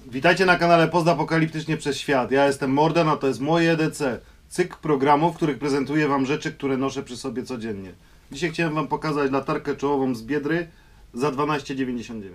Witajcie na kanale Postapokaliptycznie przez świat. Ja jestem Mordan, a to jest moje EDC. Cykl programów, w których prezentuję wam rzeczy, które noszę przy sobie codziennie. Dzisiaj chciałem wam pokazać latarkę czołową z Biedry za 12,99.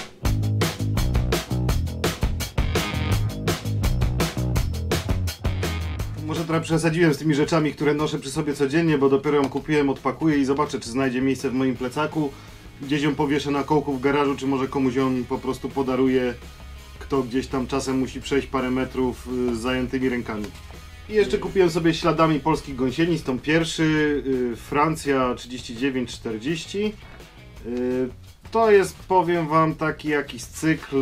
Może trochę przesadziłem z tymi rzeczami, które noszę przy sobie codziennie, bo dopiero ją kupiłem, odpakuję i zobaczę, czy znajdzie miejsce w moim plecaku. Gdzieś ją powieszę na kołku w garażu, czy może komuś ją po prostu podaruję, kto gdzieś tam czasem musi przejść parę metrów z zajętymi rękami. I jeszcze kupiłem sobie śladami polskich gąsienic, tą pierwszy, Francja 3940. To jest, powiem wam, taki jakiś cykl,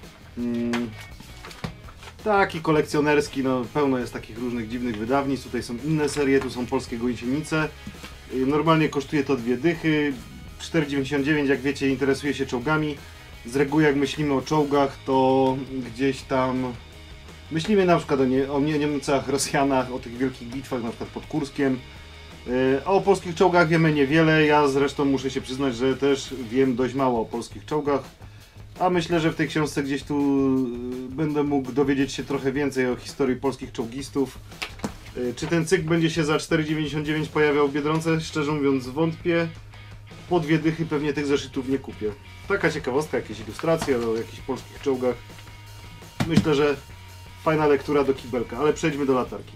taki kolekcjonerski, no pełno jest takich różnych dziwnych wydawnictw. Tutaj są inne serie, tu są polskie gąsienice. Normalnie kosztuje to 2 dychy, 4,99, jak wiecie, interesuje się czołgami. Z reguły jak myślimy o czołgach, to gdzieś tam myślimy na przykład o Niemcach, Rosjanach, o tych wielkich bitwach, na przykład pod Kurskiem. A o polskich czołgach wiemy niewiele. Ja zresztą muszę się przyznać, że też wiem dość mało o polskich czołgach. A myślę, że w tej książce gdzieś tu będę mógł dowiedzieć się trochę więcej o historii polskich czołgistów. Czy ten cykl będzie się za 4,99 pojawiał w Biedronce? Szczerze mówiąc wątpię. Po 2 dychy pewnie tych zeszytów nie kupię. Taka ciekawostka, jakieś ilustracje o jakichś polskich czołgach. Myślę, że fajna lektura do kibelka, ale przejdźmy do latarki.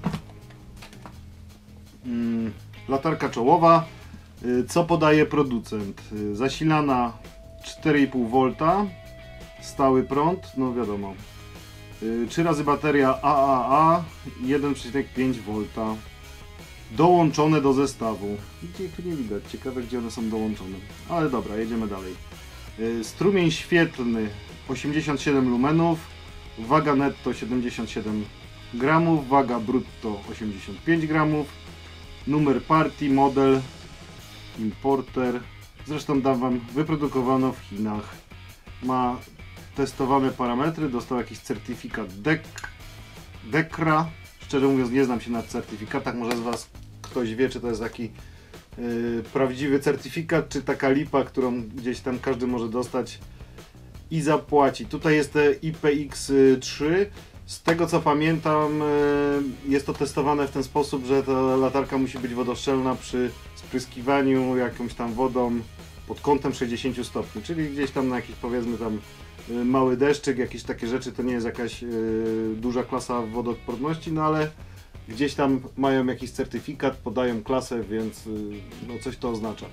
Latarka czołowa. Co podaje producent? Zasilana 4,5 V, stały prąd, no wiadomo. 3 razy bateria AAA, 1,5 V. Dołączone do zestawu. Gdzie ich tu nie widać, ciekawe gdzie one są dołączone. Ale dobra, jedziemy dalej. Strumień świetlny 87 lumenów, waga netto 77 gramów, waga brutto 85 gramów, numer partii, model, importer, zresztą dam wam, wyprodukowano w Chinach. Ma testowane parametry, dostał jakiś certyfikat DEKRA. Szczerze mówiąc nie znam się na certyfikatach, może z was ktoś wie, czy to jest taki prawdziwy certyfikat, czy taka lipa, którą gdzieś tam każdy może dostać i zapłaci. Tutaj jest IPX3. Z tego co pamiętam, jest to testowane w ten sposób, że ta latarka musi być wodoszczelna przy spryskiwaniu jakąś tam wodą pod kątem 60 stopni, czyli gdzieś tam na jakiś, powiedzmy tam mały deszczyk, jakieś takie rzeczy. To nie jest jakaś duża klasa wodoodporności, no ale gdzieś tam mają jakiś certyfikat, podają klasę, więc no coś to oznacza.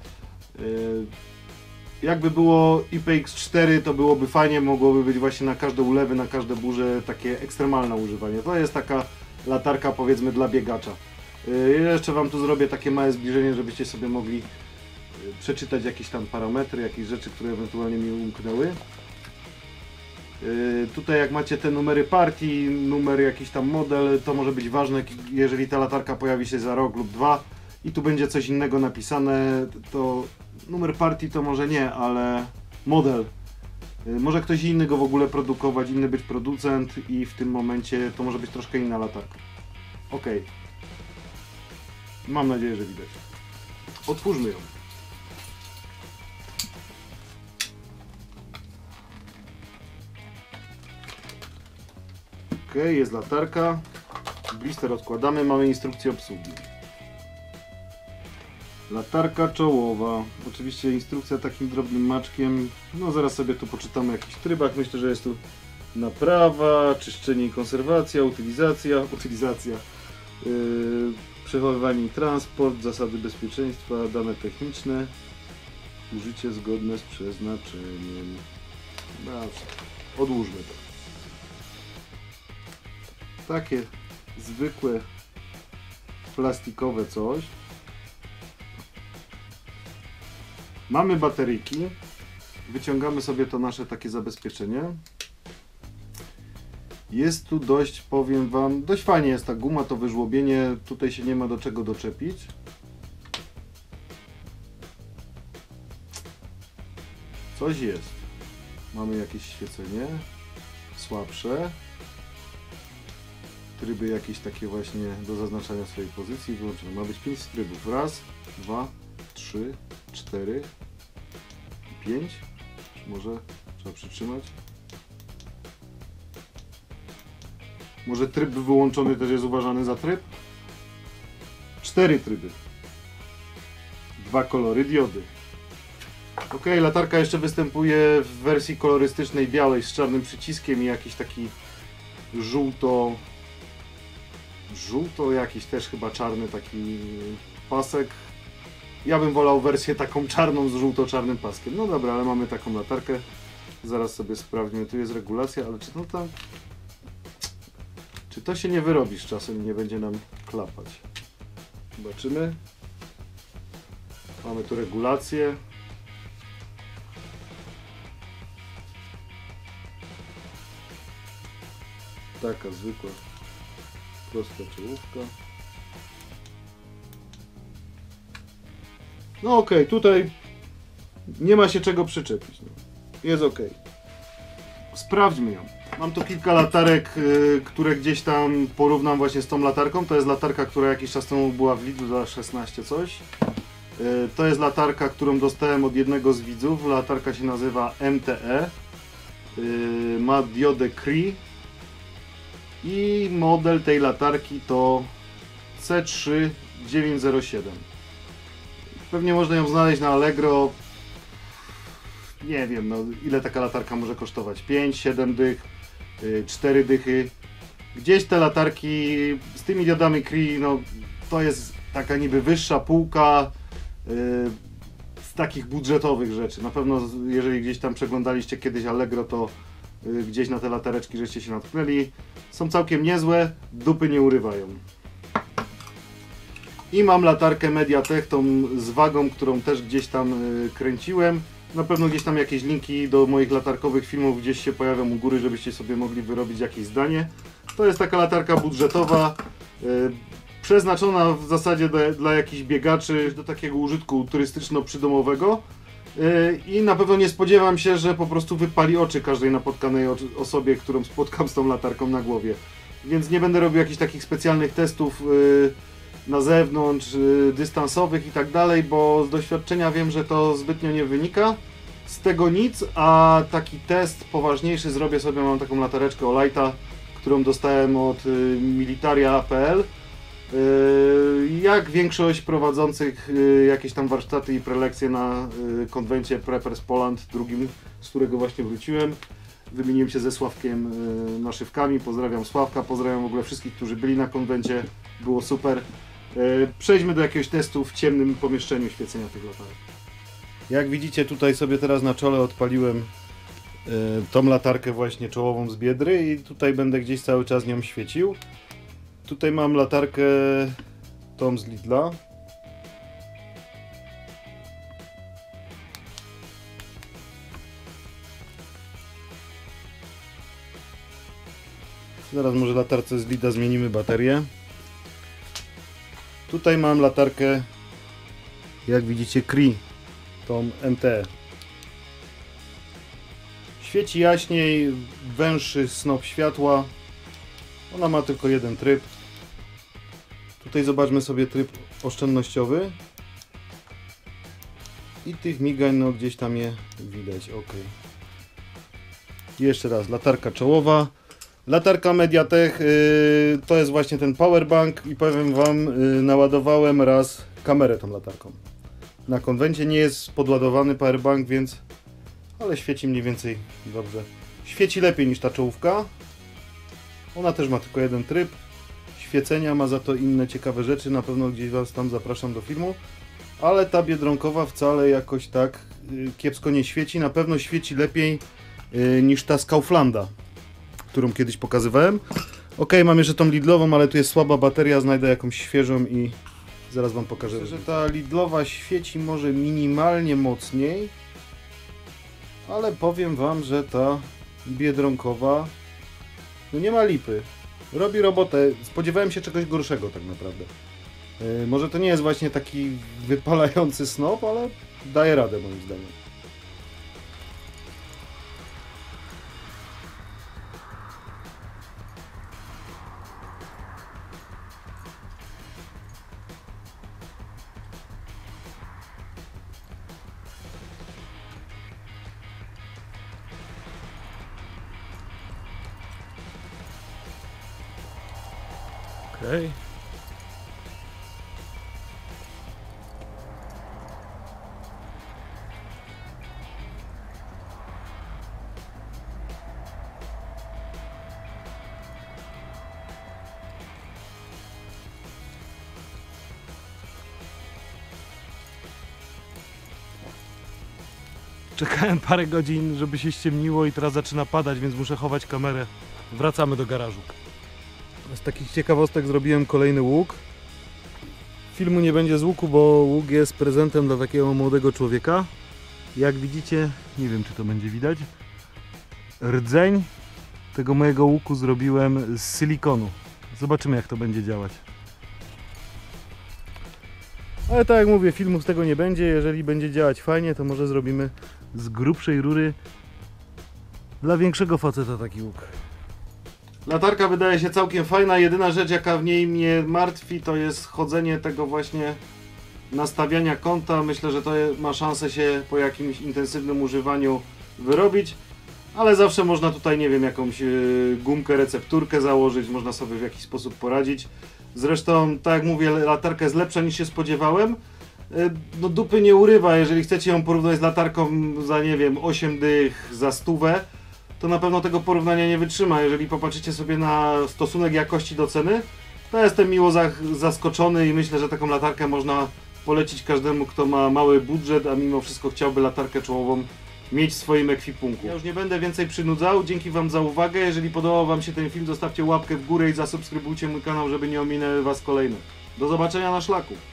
Jakby było IPX4, to byłoby fajnie, mogłoby być właśnie na każde ulewy, na każde burze takie ekstremalne używanie. To jest taka latarka, powiedzmy, dla biegacza. Jeszcze wam tu zrobię takie małe zbliżenie, żebyście sobie mogli przeczytać jakieś tam parametry, jakieś rzeczy, które ewentualnie mi umknęły. Tutaj jak macie te numery partii, numer jakiś tam model, to może być ważne, jeżeli ta latarka pojawi się za rok lub 2 i tu będzie coś innego napisane, to numer partii to może nie, ale model. Może ktoś inny go w ogóle produkować, inny być producent i w tym momencie to może być troszkę inna latarka. Ok. Mam nadzieję, że widać. Otwórzmy ją. Ok, jest latarka. Blister odkładamy, mamy instrukcję obsługi. Latarka czołowa. Oczywiście instrukcja takim drobnym maczkiem. No zaraz sobie tu poczytamy o jakichś trybach. Myślę, że jest tu naprawa, czyszczenie i konserwacja, utylizacja, przechowywanie i transport, zasady bezpieczeństwa, dane techniczne, użycie zgodne z przeznaczeniem. Dobrze, odłóżmy to. Takie zwykłe plastikowe coś. Mamy bateryjki. Wyciągamy sobie to nasze takie zabezpieczenie. Jest tu dość, powiem wam, dość fajnie jest ta guma, to wyżłobienie. Tutaj się nie ma do czego doczepić. Coś jest. Mamy jakieś świecenie. Słabsze. Tryby jakieś takie właśnie do zaznaczania swojej pozycji wyłączone. Ma być 5 trybów. Raz, 2, 3, 4, 5. Może trzeba przytrzymać. Może tryb wyłączony też jest uważany za tryb? 4 tryby. 2 kolory diody. Ok, latarka jeszcze występuje w wersji kolorystycznej białej z czarnym przyciskiem i jakiś taki żółto jakiś też chyba czarny taki pasek. Ja bym wolał wersję taką czarną z żółto-czarnym paskiem. No dobra, ale mamy taką latarkę. Zaraz sobie sprawdźmy. Tu jest regulacja, ale czy to tam... Czy to się nie wyrobi z czasem i nie będzie nam klapać? Zobaczymy. Mamy tu regulację. Taka zwykła, prosta czołówka. No okej, tutaj nie ma się czego przyczepić. No. Jest ok. Sprawdźmy ją. Mam tu kilka latarek, które gdzieś tam porównam właśnie z tą latarką. To jest latarka, która jakiś czas temu była w Lidlu za 16 coś. To jest latarka, którą dostałem od jednego z widzów. Latarka się nazywa MTE. Ma diodę Cree. I model tej latarki to C3907. Pewnie można ją znaleźć na Allegro. Nie wiem, no, ile taka latarka może kosztować. 5, 7 dych, 4 dychy. Gdzieś te latarki z tymi diodami Cree, no to jest taka niby wyższa półka z takich budżetowych rzeczy. Na pewno jeżeli gdzieś tam przeglądaliście kiedyś Allegro, to gdzieś na te latareczki żeście się natknęli. Są całkiem niezłe, dupy nie urywają. I mam latarkę Mediatek, tą z wagą, którą też gdzieś tam kręciłem. Na pewno gdzieś tam jakieś linki do moich latarkowych filmów gdzieś się pojawią u góry, żebyście sobie mogli wyrobić jakieś zdanie. To jest taka latarka budżetowa, przeznaczona w zasadzie dla jakichś biegaczy, do takiego użytku turystyczno-przydomowego. I na pewno nie spodziewam się, że po prostu wypali oczy każdej napotkanej osobie, którą spotkam z tą latarką na głowie. Więc nie będę robił jakichś takich specjalnych testów na zewnątrz, dystansowych i tak dalej, bo z doświadczenia wiem, że to zbytnio nie wynika. Z tego nic, a taki test poważniejszy zrobię sobie. Mam taką latareczkę Olighta, którą dostałem od militaria.pl. Jak większość prowadzących jakieś tam warsztaty i prelekcje na konwencie Preppers Poland drugim, z którego właśnie wróciłem. Wymieniłem się ze Sławkiem naszywkami. Pozdrawiam Sławka, pozdrawiam w ogóle wszystkich, którzy byli na konwencie. Było super. Przejdźmy do jakiegoś testu w ciemnym pomieszczeniu świecenia tych latarek. Jak widzicie, tutaj sobie teraz na czole odpaliłem tą latarkę właśnie czołową z Biedry i tutaj będę gdzieś cały czas nią świecił. Tutaj mam latarkę tą z Lidla. Zaraz może latarce z Lidla zmienimy baterię. Tutaj mam latarkę, jak widzicie, Cree, tą MT. Świeci jaśniej, węższy snop światła. Ona ma tylko jeden tryb. Tutaj zobaczmy sobie tryb oszczędnościowy. I tych migań, no gdzieś tam je widać, ok. Jeszcze raz, latarka czołowa. Latarka Mediatek, to jest właśnie ten powerbank i powiem wam, naładowałem raz kamerę tą latarką. Na konwencie nie jest podładowany powerbank, więc... ale świeci mniej więcej dobrze. Świeci lepiej niż ta czołówka. Ona też ma tylko jeden tryb świecenia, ma za to inne ciekawe rzeczy, na pewno gdzieś was tam zapraszam do filmu. Ale ta biedronkowa wcale jakoś tak kiepsko nie świeci, na pewno świeci lepiej niż ta z Kauflanda, którą kiedyś pokazywałem. Ok, mam jeszcze tą Lidlową, ale tu jest słaba bateria, znajdę jakąś świeżą i zaraz wam pokażę. Myślę, że ta Lidlowa świeci może minimalnie mocniej, ale powiem wam, że ta biedronkowa no nie ma lipy. Robi robotę. Spodziewałem się czegoś gorszego tak naprawdę. Może to nie jest właśnie taki wypalający snop, ale daje radę moim zdaniem. Okej. Czekałem parę godzin, żeby się ściemniło i teraz zaczyna padać, więc muszę chować kamerę. Wracamy do garażu. Z takich ciekawostek zrobiłem kolejny łuk. Filmu nie będzie z łuku, bo łuk jest prezentem dla takiego młodego człowieka. Jak widzicie, nie wiem czy to będzie widać, rdzeń tego mojego łuku zrobiłem z silikonu. Zobaczymy jak to będzie działać. Ale tak jak mówię, filmu z tego nie będzie. Jeżeli będzie działać fajnie, to może zrobimy z grubszej rury dla większego faceta taki łuk. Latarka wydaje się całkiem fajna. Jedyna rzecz jaka w niej mnie martwi, to jest chodzenie tego właśnie nastawiania kąta. Myślę, że to ma szansę się po jakimś intensywnym używaniu wyrobić. Ale zawsze można tutaj, nie wiem, jakąś gumkę, recepturkę założyć. Można sobie w jakiś sposób poradzić. Zresztą, tak jak mówię, latarka jest lepsza niż się spodziewałem. No dupy nie urywa, jeżeli chcecie ją porównać z latarką za, nie wiem, 8 dych za 100, to na pewno tego porównania nie wytrzyma. Jeżeli popatrzycie sobie na stosunek jakości do ceny, to jestem miło zaskoczony i myślę, że taką latarkę można polecić każdemu, kto ma mały budżet, a mimo wszystko chciałby latarkę czołową mieć w swoim ekwipunku. Ja już nie będę więcej przynudzał. Dzięki Wam za uwagę. Jeżeli podobał Wam się ten film, zostawcie łapkę w górę i zasubskrybujcie mój kanał, żeby nie ominęły Was kolejne. Do zobaczenia na szlaku.